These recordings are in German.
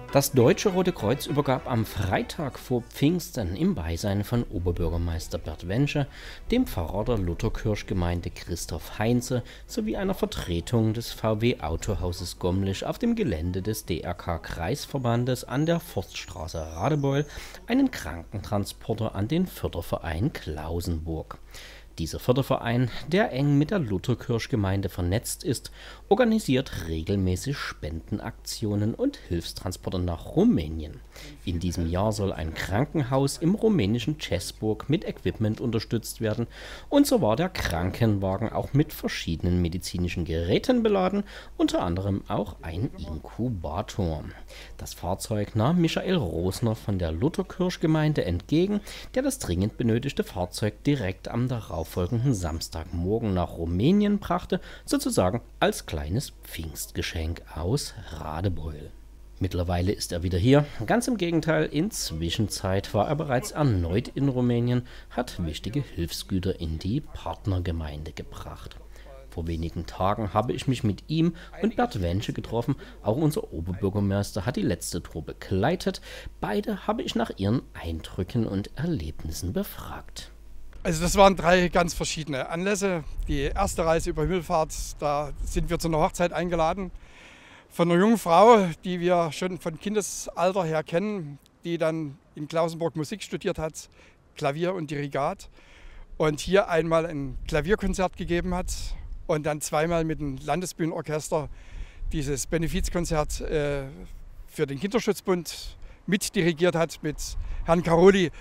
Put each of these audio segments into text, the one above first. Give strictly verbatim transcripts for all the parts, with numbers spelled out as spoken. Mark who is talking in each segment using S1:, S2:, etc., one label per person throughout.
S1: Das Deutsche Rote Kreuz übergab am Freitag vor Pfingsten im Beisein von Oberbürgermeister Bert Wensche, dem Pfarrer der Lutherkirchgemeinde Christoph Heinze sowie einer Vertretung des V W Autohauses Gomlisch auf dem Gelände des D R K-Kreisverbandes an der Forststraße Radebeul einen Krankentransporter an den Förderverein Klausenburg. Dieser Förderverein, der eng mit der Lutherkirchgemeinde vernetzt ist, organisiert regelmäßig Spendenaktionen und Hilfstransporte nach Rumänien. In diesem Jahr soll ein Krankenhaus im rumänischen Cesburg mit Equipment unterstützt werden, und so war der Krankenwagen auch mit verschiedenen medizinischen Geräten beladen, unter anderem auch ein Inkubator. Das Fahrzeug nahm Michael Rosner von der Lutherkirchgemeinde entgegen, der das dringend benötigte Fahrzeug direkt am darauffolgenden Samstagmorgen nach Rumänien brachte, sozusagen als kleines Pfingstgeschenk aus Radebeul. Mittlerweile ist er wieder hier. Ganz im Gegenteil, inzwischenzeit war er bereits erneut in Rumänien, hat wichtige Hilfsgüter in die Partnergemeinde gebracht. Vor wenigen Tagen habe ich mich mit ihm und Bert Wensche getroffen. Auch unser Oberbürgermeister hat die letzte Tour begleitet. Beide habe ich nach ihren Eindrücken und Erlebnissen befragt.
S2: Also das waren drei ganz verschiedene Anlässe. Die erste Reise über Himmelfahrt, da sind wir zu einer Hochzeit eingeladen von einer jungen Frau, die wir schon von Kindesalter her kennen, die dann in Klausenburg Musik studiert hat, Klavier und Dirigat, und hier einmal ein Klavierkonzert gegeben hat und dann zweimal mit dem Landesbühnenorchester dieses Benefizkonzert äh, für den Kinderschutzbund mitdirigiert hat mit Herrn Caroli.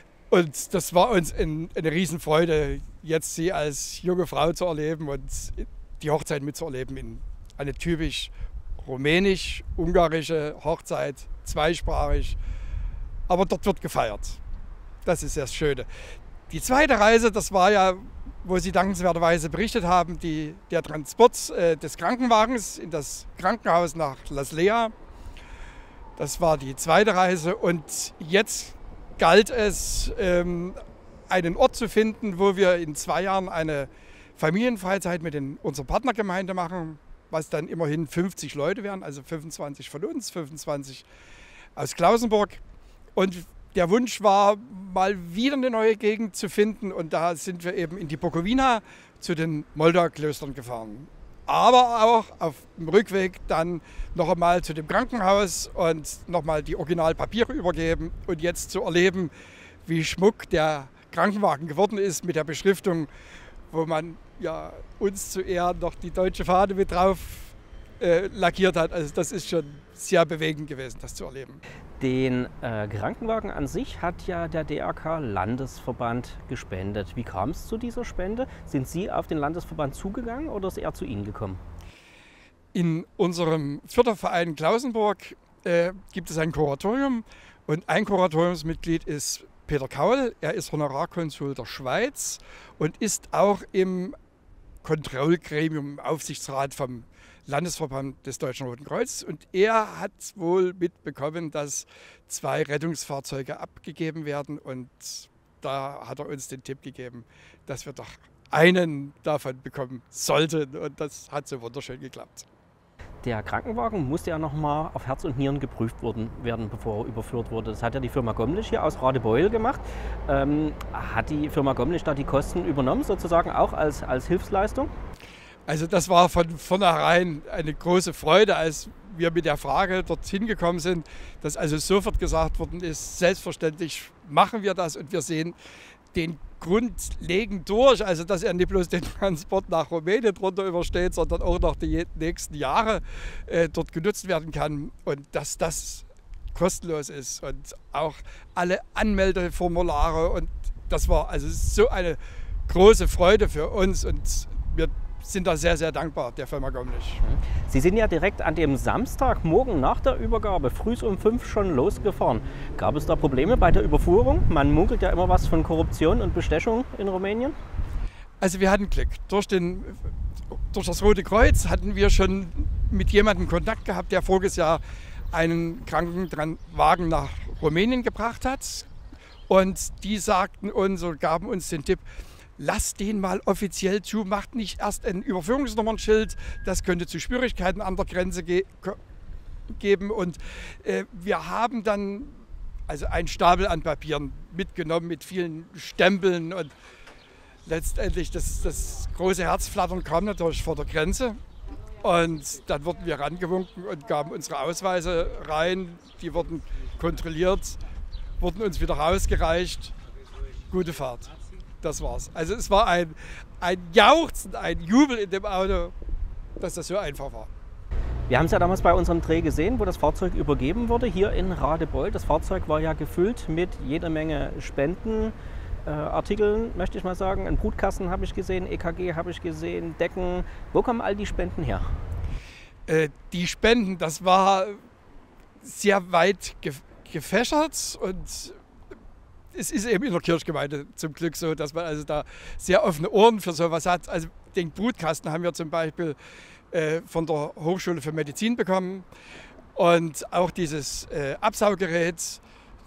S2: Und das war uns ein, eine Riesenfreude, jetzt sie als junge Frau zu erleben und die Hochzeit mitzuerleben in eine typisch rumänisch-ungarische Hochzeit, zweisprachig. Aber dort wird gefeiert. Das ist das Schöne. Die zweite Reise, das war ja, wo Sie dankenswerterweise berichtet haben, die, der Transport äh, des Krankenwagens in das Krankenhaus nach Las Lea. Das war die zweite Reise und jetzt galt es, ähm, einen Ort zu finden, wo wir in zwei Jahren eine Familienfreizeit mit den, unserer Partnergemeinde machen, was dann immerhin fünfzig Leute wären, also fünfundzwanzig von uns, fünfundzwanzig aus Klausenburg. Und der Wunsch war, mal wieder eine neue Gegend zu finden, und da sind wir eben in die Bukowina zu den Moldau-Klöstern gefahren. Aber auch auf dem Rückweg dann noch einmal zu dem Krankenhaus und nochmal die Originalpapiere übergeben und jetzt zu erleben, wie Schmuck der Krankenwagen geworden ist mit der Beschriftung, wo man ja uns zu Ehren noch die deutsche Fahne mit drauf äh, lackiert hat. Also das ist schon sehr bewegend gewesen, das zu erleben.
S1: Den äh, Krankenwagen an sich hat ja der D R K-Landesverband gespendet. Wie kam es zu dieser Spende? Sind Sie auf den Landesverband zugegangen oder ist er zu Ihnen gekommen?
S2: In unserem Förderverein Klausenburg äh, gibt es ein Kuratorium, und ein Kuratoriumsmitglied ist Peter Kaul. Er ist Honorarkonsul der Schweiz und ist auch im Kontrollgremium, im Aufsichtsrat vom Landesverband des Deutschen Roten Kreuzes. Und er hat wohl mitbekommen, dass zwei Rettungsfahrzeuge abgegeben werden. Und da hat er uns den Tipp gegeben, dass wir doch einen davon bekommen sollten. Und das hat so wunderschön geklappt.
S1: Der Krankenwagen musste ja nochmal auf Herz und Nieren geprüft worden, werden, bevor er überführt wurde. Das hat ja die Firma Gomlisch hier aus Radebeul gemacht. Ähm, hat die Firma Gomlisch da die Kosten übernommen, sozusagen auch als, als Hilfsleistung?
S2: Also das war von vornherein eine große Freude, als wir mit der Frage dorthin gekommen sind, dass also sofort gesagt worden ist, selbstverständlich machen wir das, und wir sehen den grundlegend durch, also dass er nicht bloß den Transport nach Rumänien drunter übersteht, sondern auch noch die nächsten Jahre äh, dort genutzt werden kann, und dass das kostenlos ist und auch alle Anmeldeformulare, und das war also so eine große Freude für uns, und wir sind da sehr, sehr dankbar der Firma Gomlisch.
S1: Sie sind ja direkt an dem Samstagmorgen nach der Übergabe früh um fünf schon losgefahren. Gab es da Probleme bei der Überfuhrung? Man munkelt ja immer was von Korruption und Bestechung in Rumänien.
S2: Also wir hatten Glück. Durch, den, durch das Rote Kreuz hatten wir schon mit jemandem Kontakt gehabt, der voriges Jahr einen Krankenwagen nach Rumänien gebracht hat. Und die sagten uns und gaben uns den Tipp, lasst den mal offiziell zu, macht nicht erst ein Überführungsnummernschild, das könnte zu Schwierigkeiten an der Grenze ge geben. Und äh, wir haben dann also einen Stapel an Papieren mitgenommen mit vielen Stempeln. Und letztendlich das, das große Herzflattern kam natürlich vor der Grenze. Und dann wurden wir rangewunken und gaben unsere Ausweise rein. Die wurden kontrolliert, wurden uns wieder rausgereicht. Gute Fahrt. Das war's. Also es war ein, ein Jauchzen, ein Jubel in dem Auto, dass das so einfach war.
S1: Wir haben es ja damals bei unserem Dreh gesehen, wo das Fahrzeug übergeben wurde, hier in Radebeul. Das Fahrzeug war ja gefüllt mit jeder Menge Spendenartikeln, äh, möchte ich mal sagen. Ein Brutkasten habe ich gesehen, E K G habe ich gesehen, Decken. Wo kommen all die Spenden her?
S2: Äh, die Spenden, das war sehr weit ge gefächert und es ist eben in der Kirchgemeinde zum Glück so, dass man also da sehr offene Ohren für sowas hat. Also den Brutkasten haben wir zum Beispiel äh, von der Hochschule für Medizin bekommen und auch dieses äh, Absauggerät,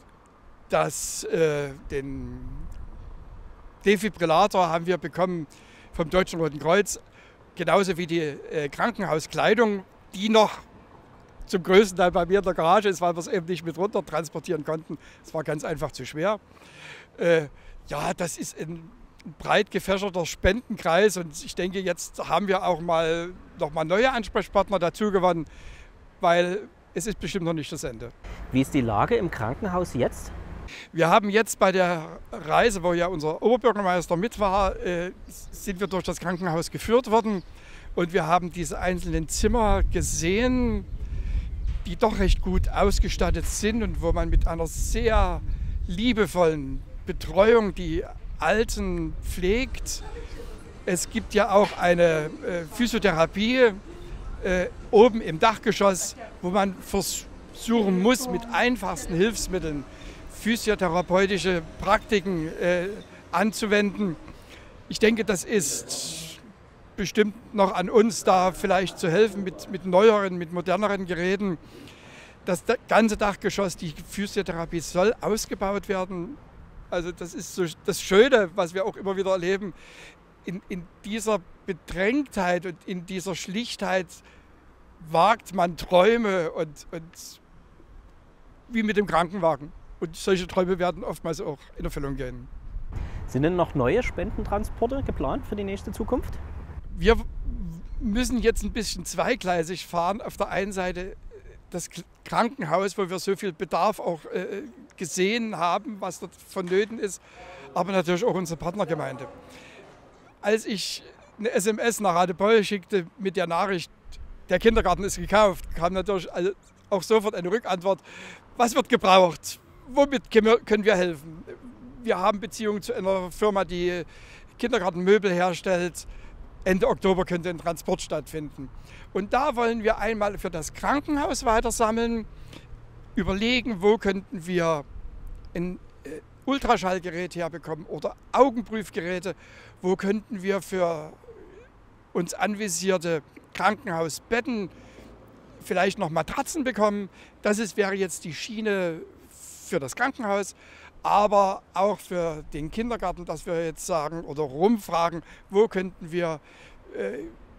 S2: das, äh, den Defibrillator haben wir bekommen vom Deutschen Roten Kreuz, genauso wie die äh, Krankenhauskleidung, die noch zum größten Teil bei mir in der Garage ist, weil wir es eben nicht mit runter transportieren konnten. Es war ganz einfach zu schwer. Äh, ja, das ist ein breit gefächerter Spendenkreis und ich denke, jetzt haben wir auch mal noch mal neue Ansprechpartner dazu gewonnen, weil es ist bestimmt noch nicht das Ende.
S1: Wie ist die Lage im Krankenhaus jetzt?
S2: Wir haben jetzt bei der Reise, wo ja unser Oberbürgermeister mit war, äh, sind wir durch das Krankenhaus geführt worden und wir haben diese einzelnen Zimmer gesehen, die doch recht gut ausgestattet sind und wo man mit einer sehr liebevollen Betreuung die Alten pflegt. Es gibt ja auch eine äh, Physiotherapie äh, oben im Dachgeschoss, wo man versuchen muss, mit einfachsten Hilfsmitteln physiotherapeutische Praktiken äh, anzuwenden. Ich denke, das ist bestimmt noch an uns, da vielleicht zu helfen mit, mit neueren, mit moderneren Geräten. Das ganze Dachgeschoss, die Physiotherapie soll ausgebaut werden. Also das ist so das Schöne, was wir auch immer wieder erleben. In, in dieser Bedrängtheit und in dieser Schlichtheit wagt man Träume und, und wie mit dem Krankenwagen. Und solche Träume werden oftmals auch in Erfüllung gehen.
S1: Sind denn noch neue Spendentransporte geplant für die nächste Zukunft?
S2: Wir müssen jetzt ein bisschen zweigleisig fahren. Auf der einen Seite das Krankenhaus, wo wir so viel Bedarf auch äh, gesehen haben, was dort vonnöten ist, aber natürlich auch unsere Partnergemeinde. Als ich eine S M S nach Radebeul schickte mit der Nachricht, der Kindergarten ist gekauft, kam natürlich auch sofort eine Rückantwort. Was wird gebraucht? Womit können wir helfen? Wir haben Beziehungen zu einer Firma, die Kindergartenmöbel herstellt. Ende Oktober könnte ein Transport stattfinden. Und da wollen wir einmal für das Krankenhaus weitersammeln, überlegen, wo könnten wir ein äh, Ultraschallgerät herbekommen oder Augenprüfgeräte, wo könnten wir für uns anvisierte Krankenhausbetten vielleicht noch Matratzen bekommen. Das ist, wäre jetzt die Schiene für das Krankenhaus. Aber auch für den Kindergarten, dass wir jetzt sagen oder rumfragen, wo könnten wir äh,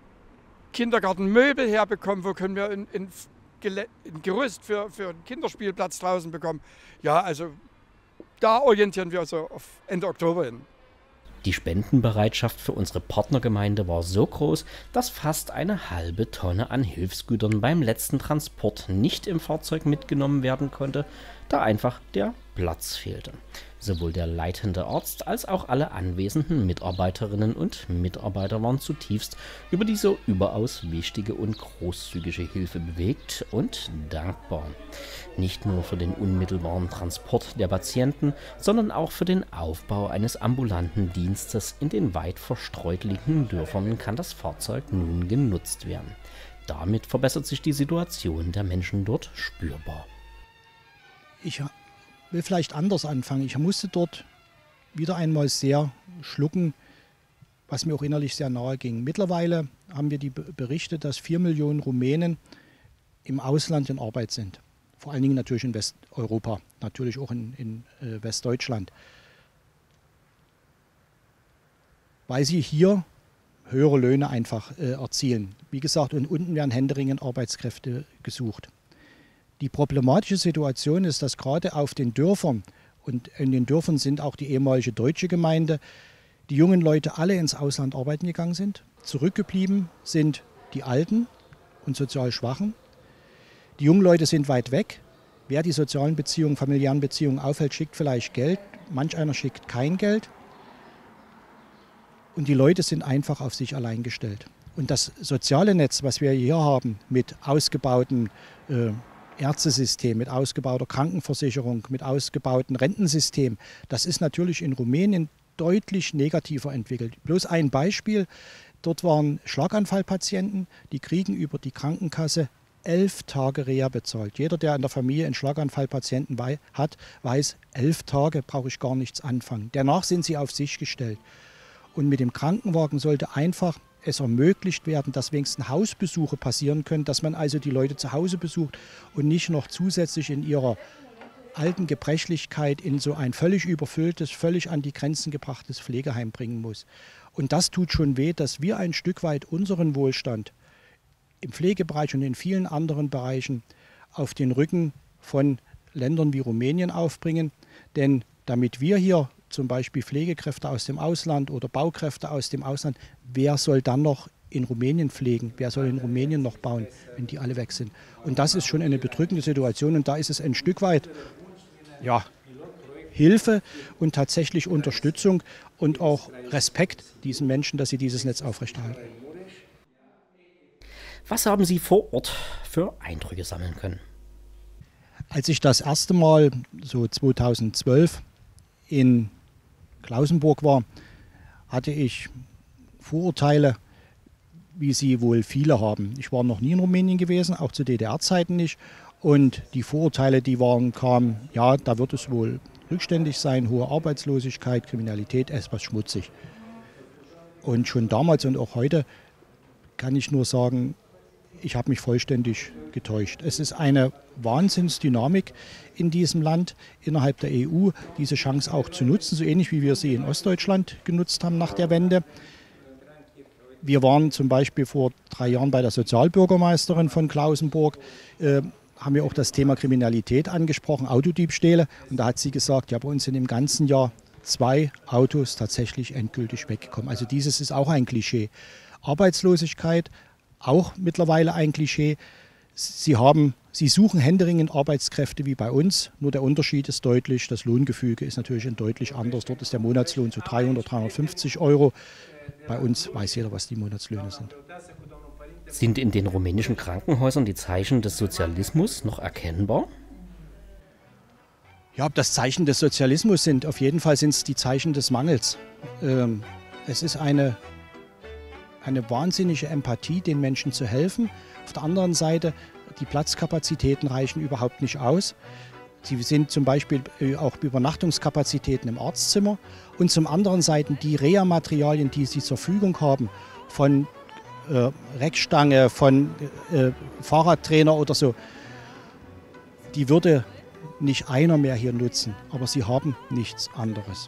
S2: Kindergartenmöbel herbekommen, wo können wir ein, ein, ein Gerüst für, für einen Kinderspielplatz draußen bekommen. Ja, also da orientieren wir also auf Ende Oktober hin.
S1: Die Spendenbereitschaft für unsere Partnergemeinde war so groß, dass fast eine halbe Tonne an Hilfsgütern beim letzten Transport nicht im Fahrzeug mitgenommen werden konnte, da einfach der Platz fehlte. Sowohl der leitende Arzt als auch alle anwesenden Mitarbeiterinnen und Mitarbeiter waren zutiefst über die so überaus wichtige und großzügige Hilfe bewegt und dankbar. Nicht nur für den unmittelbaren Transport der Patienten, sondern auch für den Aufbau eines ambulanten Dienstes in den weit verstreut liegenden Dörfern kann das Fahrzeug nun genutzt werden. Damit verbessert sich die Situation der Menschen dort spürbar.
S3: Ich will vielleicht anders anfangen. Ich musste dort wieder einmal sehr schlucken, was mir auch innerlich sehr nahe ging. Mittlerweile haben wir die Berichte, dass vier Millionen Rumänen im Ausland in Arbeit sind. Vor allen Dingen natürlich in Westeuropa, natürlich auch in, in äh, Westdeutschland. Weil sie hier höhere Löhne einfach äh, erzielen. Wie gesagt, und unten werden händeringend Arbeitskräfte gesucht. Die problematische Situation ist, dass gerade auf den Dörfern, und in den Dörfern sind auch die ehemalige deutsche Gemeinde, die jungen Leute alle ins Ausland arbeiten gegangen sind. Zurückgeblieben sind die Alten und sozial Schwachen. Die jungen Leute sind weit weg. Wer die sozialen Beziehungen, familiären Beziehungen aufhält, schickt vielleicht Geld. Manch einer schickt kein Geld. Und die Leute sind einfach auf sich allein gestellt. Und das soziale Netz, was wir hier haben, mit ausgebautem äh, Ärztesystem, mit ausgebauter Krankenversicherung, mit ausgebautem Rentensystem, das ist natürlich in Rumänien deutlich negativer entwickelt. Bloß ein Beispiel, dort waren Schlaganfallpatienten, die kriegen über die Krankenkasse elf Tage Reha bezahlt. Jeder, der in der Familie einen Schlaganfallpatienten hat, weiß, elf Tage brauche ich gar nichts anfangen. Danach sind sie auf sich gestellt. Und mit dem Krankenwagen sollte einfach es ermöglicht werden, dass wenigstens Hausbesuche passieren können, dass man also die Leute zu Hause besucht und nicht noch zusätzlich in ihrer alten Gebrechlichkeit in so ein völlig überfülltes, völlig an die Grenzen gebrachtes Pflegeheim bringen muss. Und das tut schon weh, dass wir ein Stück weit unseren Wohlstand im Pflegebereich und in vielen anderen Bereichen auf den Rücken von Ländern wie Rumänien aufbringen. Denn damit wir hier zum Beispiel Pflegekräfte aus dem Ausland oder Baukräfte aus dem Ausland, wer soll dann noch in Rumänien pflegen? Wer soll in Rumänien noch bauen, wenn die alle weg sind? Und das ist schon eine bedrückende Situation und da ist es ein Stück weit ja, Hilfe und tatsächlich Unterstützung und auch Respekt diesen Menschen, dass sie dieses Netz aufrechterhalten.
S1: Was haben Sie vor Ort für Eindrücke sammeln können?
S3: Als ich das erste Mal, so zweitausendzwölf, in Klausenburg war, hatte ich Vorurteile, wie sie wohl viele haben. Ich war noch nie in Rumänien gewesen, auch zu D D R-Zeiten nicht. Und die Vorurteile, die waren, kamen, ja, da wird es wohl rückständig sein, hohe Arbeitslosigkeit, Kriminalität, etwas schmutzig. Und schon damals und auch heute kann ich nur sagen, ich habe mich vollständig getäuscht. Es ist eine Wahnsinnsdynamik in diesem Land, innerhalb der E U, diese Chance auch zu nutzen, so ähnlich wie wir sie in Ostdeutschland genutzt haben nach der Wende. Wir waren zum Beispiel vor drei Jahren bei der Sozialbürgermeisterin von Klausenburg, äh, haben wir auch das Thema Kriminalität angesprochen, Autodiebstähle. Und da hat sie gesagt, ja, bei uns sind im ganzen Jahr zwei Autos tatsächlich endgültig weggekommen. Also dieses ist auch ein Klischee. Arbeitslosigkeit, auch mittlerweile ein Klischee. Sie, haben, sie suchen händeringend Arbeitskräfte wie bei uns, nur der Unterschied ist deutlich, das Lohngefüge ist natürlich ein deutlich anderes. Dort ist der Monatslohn so dreihundert, dreihundertfünfzig Euro. Bei uns weiß jeder, was die Monatslöhne sind.
S1: Sind in den rumänischen Krankenhäusern die Zeichen des Sozialismus noch erkennbar?
S3: Ja, ob das Zeichen des Sozialismus sind, auf jeden Fall sind es die Zeichen des Mangels. Ähm, es ist eine, eine wahnsinnige Empathie, den Menschen zu helfen. Auf der anderen Seite, die Platzkapazitäten reichen überhaupt nicht aus. Sie sind zum Beispiel auch Übernachtungskapazitäten im Arztzimmer. Und zum anderen Seite die Reha-Materialien, die sie zur Verfügung haben, von äh, Reckstange, von äh, Fahrradtrainer oder so, die würde nicht einer mehr hier nutzen. Aber sie haben nichts anderes.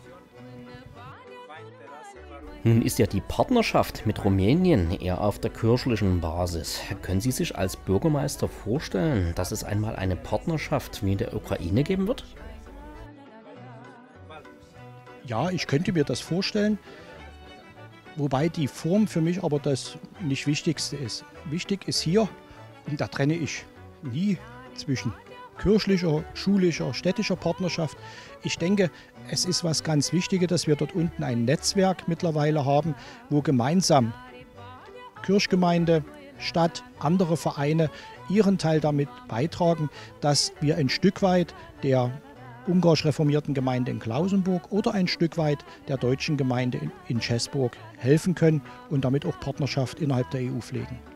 S1: Nun ist ja die Partnerschaft mit Rumänien eher auf der kirchlichen Basis. Können Sie sich als Bürgermeister vorstellen, dass es einmal eine Partnerschaft wie in der Ukraine geben wird?
S3: Ja, ich könnte mir das vorstellen, wobei die Form für mich aber das nicht Wichtigste ist. Wichtig ist hier, und da trenne ich nie zwischen kirchlicher, schulischer, städtischer Partnerschaft. Ich denke, es ist was ganz Wichtiges, dass wir dort unten ein Netzwerk mittlerweile haben, wo gemeinsam Kirchgemeinde, Stadt, andere Vereine ihren Teil damit beitragen, dass wir ein Stück weit der ungarisch-reformierten Gemeinde in Klausenburg oder ein Stück weit der deutschen Gemeinde in Schäßburg helfen können und damit auch Partnerschaft innerhalb der E U pflegen.